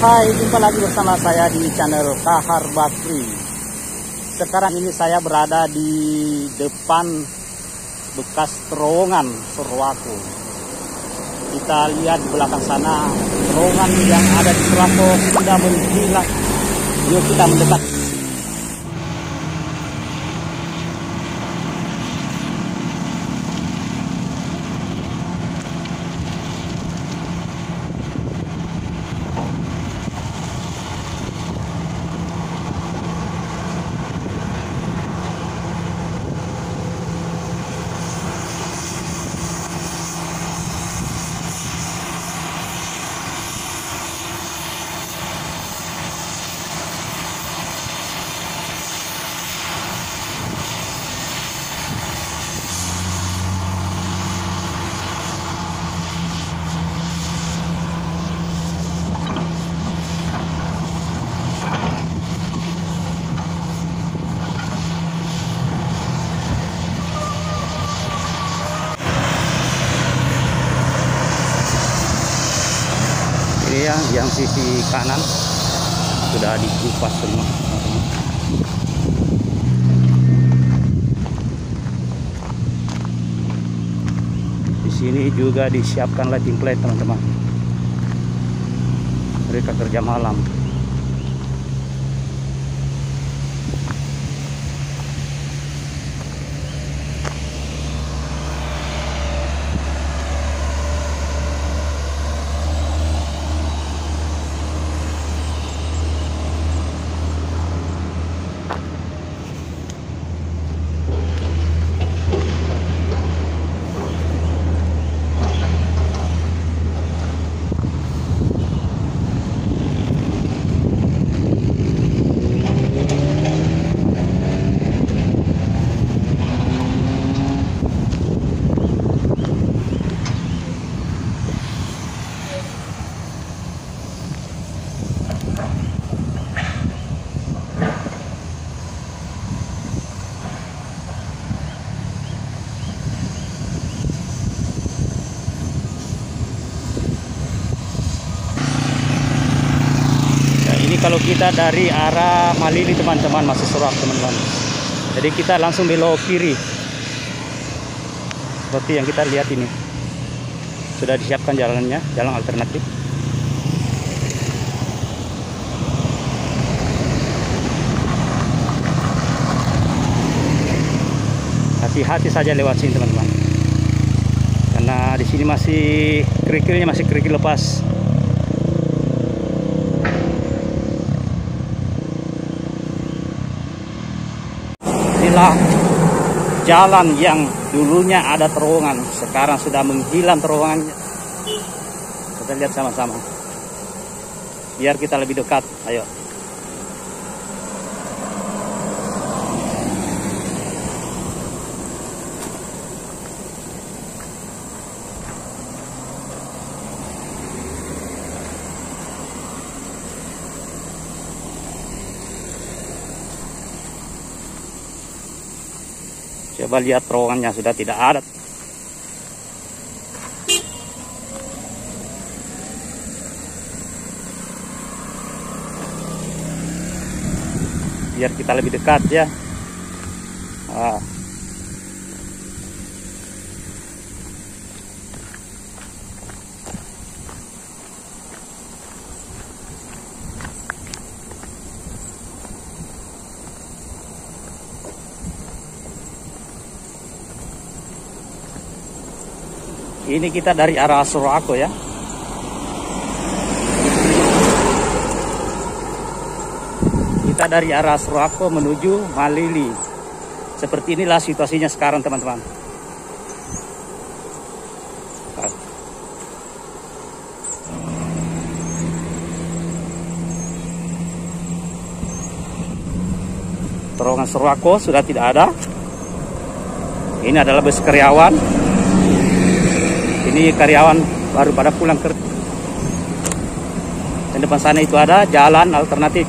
Hai, jumpa lagi bersama saya di channel Kahar Bakri. Sekarang ini saya berada di depan bekas terowongan Surwako. Kita lihat di belakang sana, terowongan yang ada di Surwako sudah menghilang. Yuk kita mendekat. Ini yang sisi kanan sudah dikupas semua. Di sini juga disiapkan lighting plate, teman-teman. Mereka kerja malam. Kalau kita dari arah Malili, teman-teman, masih Surwako, teman-teman. Jadi kita langsung belok kiri. Seperti yang kita lihat ini. Sudah disiapkan jalannya, jalan alternatif. Hati-hati saja lewat sini, teman-teman. Karena di sini masih kerikilnya masih kerikil lepas. Inilah jalan yang dulunya ada terowongan, sekarang sudah menghilang terowongannya. Kita lihat sama-sama biar kita lebih dekat. Ayo. Coba lihat terowongannya sudah tidak ada. Biar kita lebih dekat ya. Ini kita dari arah Surwako ya. Kita dari arah Surwako menuju Malili. Seperti inilah situasinya sekarang, teman-teman. Terowongan Surwako sudah tidak ada. Ini adalah bus karyawan. Ini karyawan baru pada pulang kerja. Dan depan sana itu ada jalan alternatif.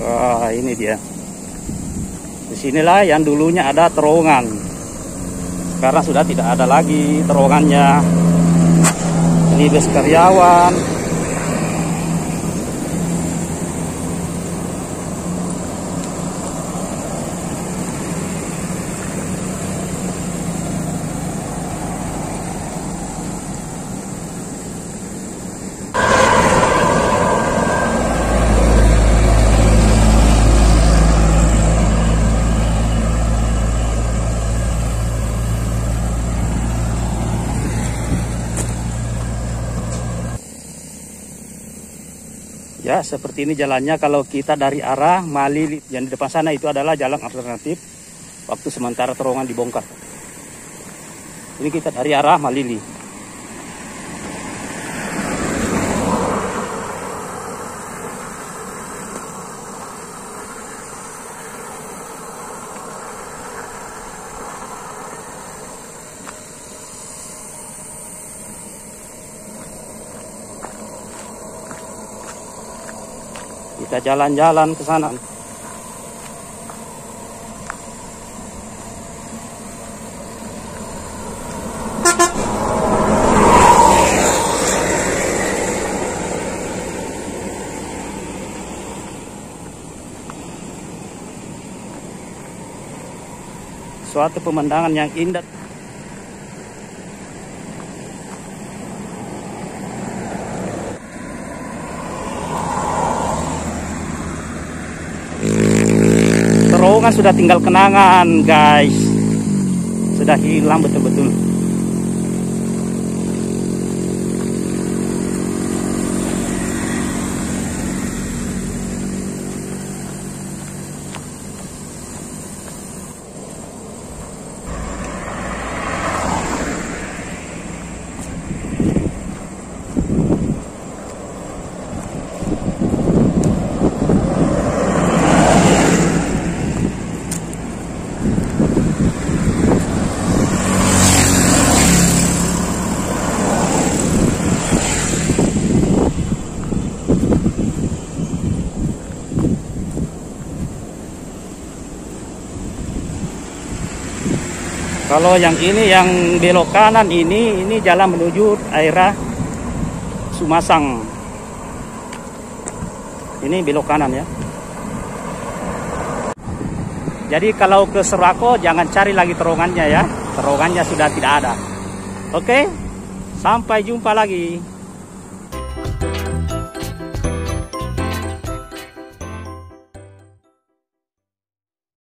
Wah, ini dia. Disinilah yang dulunya ada terowongan. Sekarang sudah tidak ada lagi terowongannya. Ini bus karyawan. Ya, seperti ini jalannya kalau kita dari arah Malili. Yang di depan sana itu adalah jalan alternatif waktu sementara terowongan dibongkar. Ini kita dari arah Malili. Kita jalan-jalan ke sana. Suatu pemandangan yang indah. Terowongan sudah tinggal kenangan, guys. Sudah hilang betul-betul. Kalau yang ini, yang belok kanan ini jalan menuju daerah Sumasang. Ini belok kanan ya. Jadi kalau ke Sorowako jangan cari lagi terowongannya ya. Terowongannya sudah tidak ada. Oke, sampai jumpa lagi.